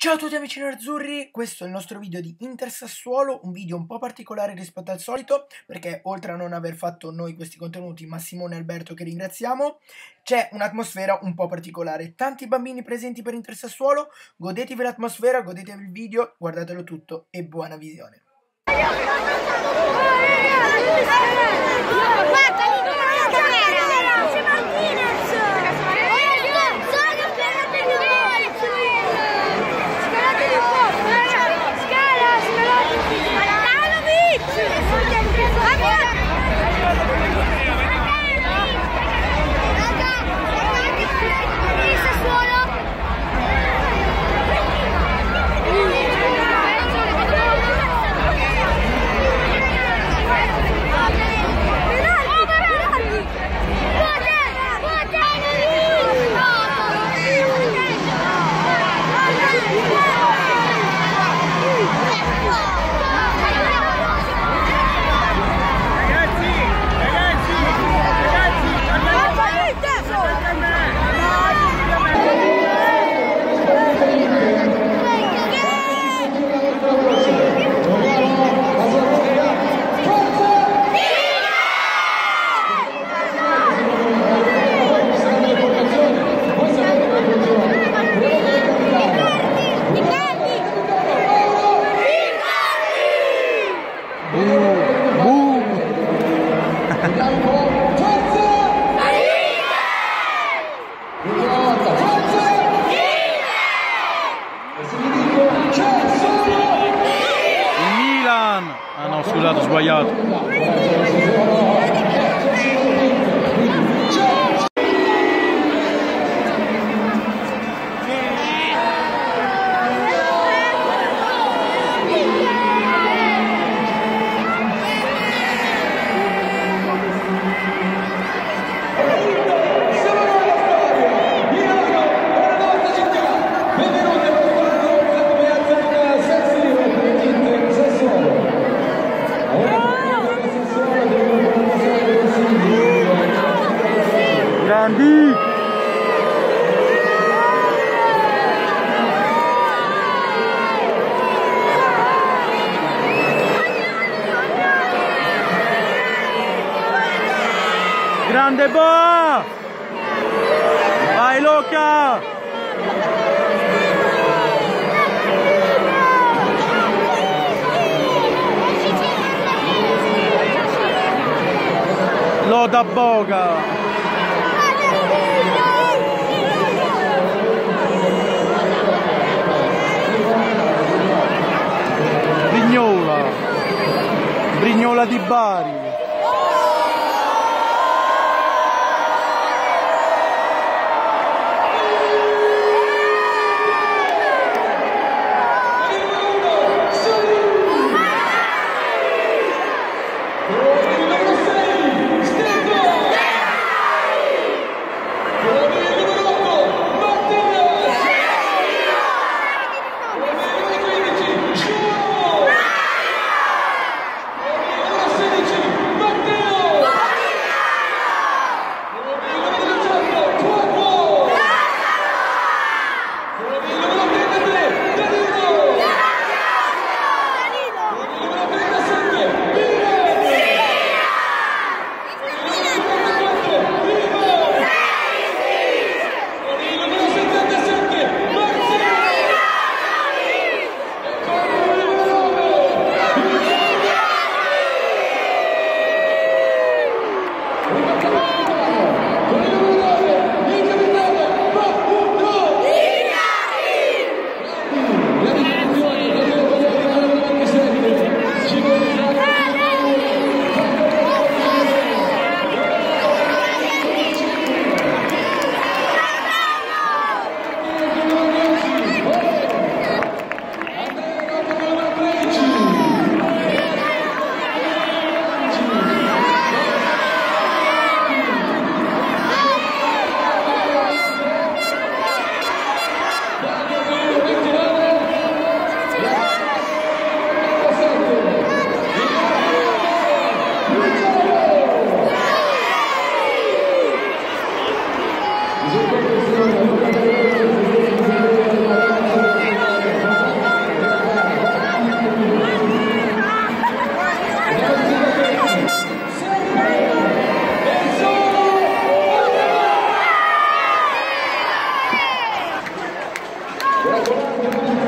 Ciao a tutti amici nerazzurri, questo è il nostro video di Inter Sassuolo, un video un po' particolare rispetto al solito perché oltre a non aver fatto noi questi contenuti, ma Simone e Alberto che ringraziamo, c'è un'atmosfera un po' particolare. Tanti bambini presenti per Inter Sassuolo, godetevi l'atmosfera, godetevi il video, guardatelo tutto e buona visione. Ah no, scusate, ho sbagliato. Grandi! Grande Boa! Vai Luca! Loda Boga! Brignola di Bari. Ciao.